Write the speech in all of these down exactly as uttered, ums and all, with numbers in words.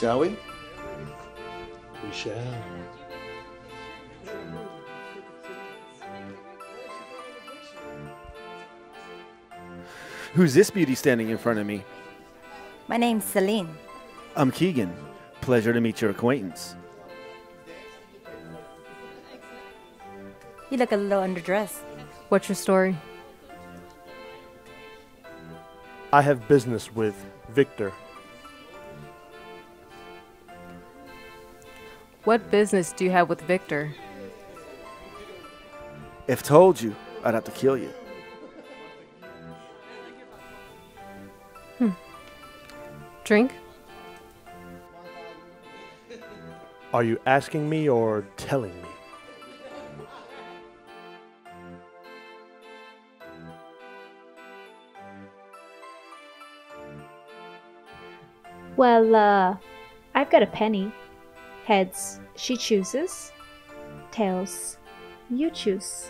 Shall we? We shall. Who's this beauty standing in front of me? My name's Celine. I'm Keegan. Pleasure to meet your acquaintance. You look a little underdressed. What's your story? I have business with Victor. What business do you have with Victor? If told you, I'd have to kill you. Hmm. Drink? Are you asking me or telling me? Well, uh, I've got a penny. Heads, she chooses. Tails, you choose.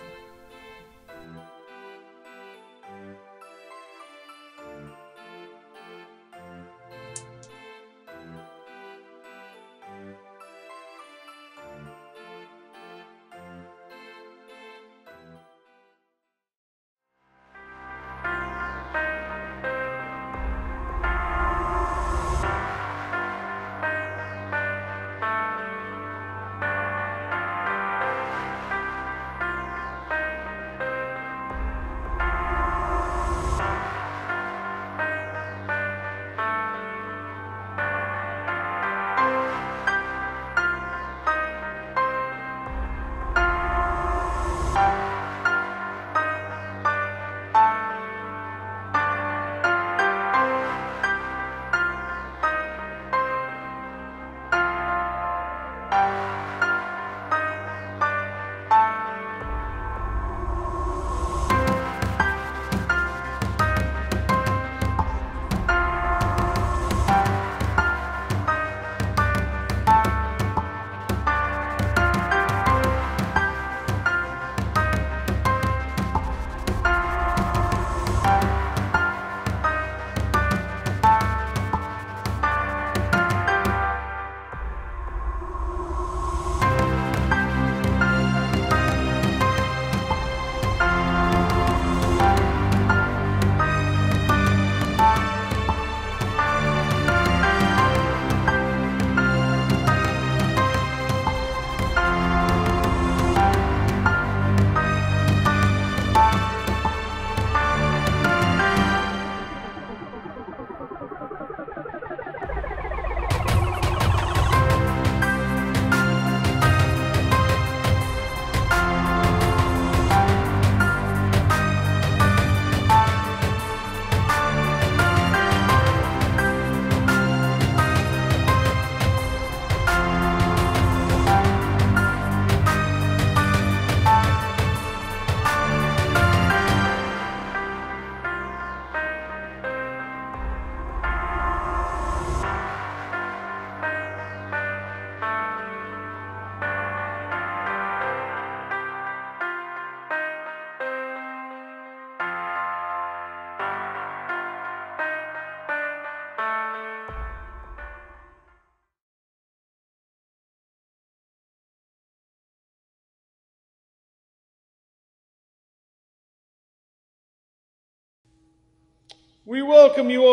We welcome you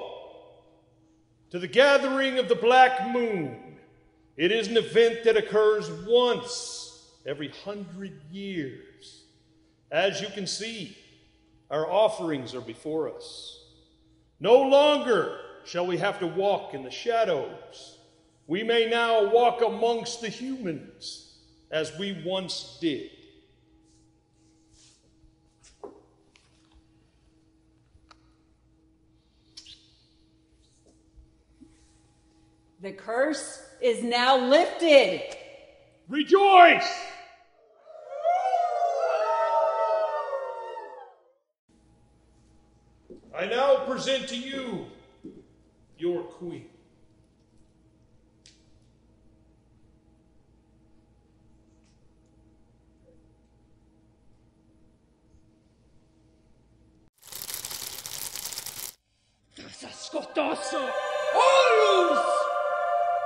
all to the gathering of the Black Moon. It is an event that occurs once every hundred years. As you can see, our offerings are before us. No longer shall we have to walk in the shadows. We may now walk amongst the humans as we once did. The curse is now lifted. Rejoice! I now present to you your queen. Sascotoso! Horus!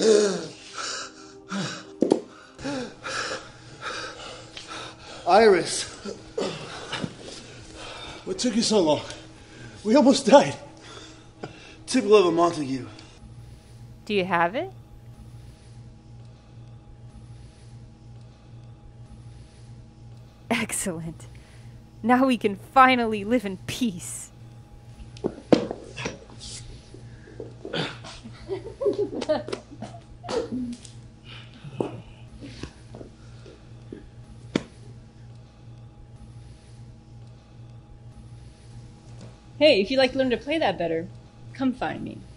Iris, what took you so long? We almost died. Typical of a Montague. Do you have it? Excellent. Now we can finally live in peace. Hey, if you'd like to learn to play that better, come find me.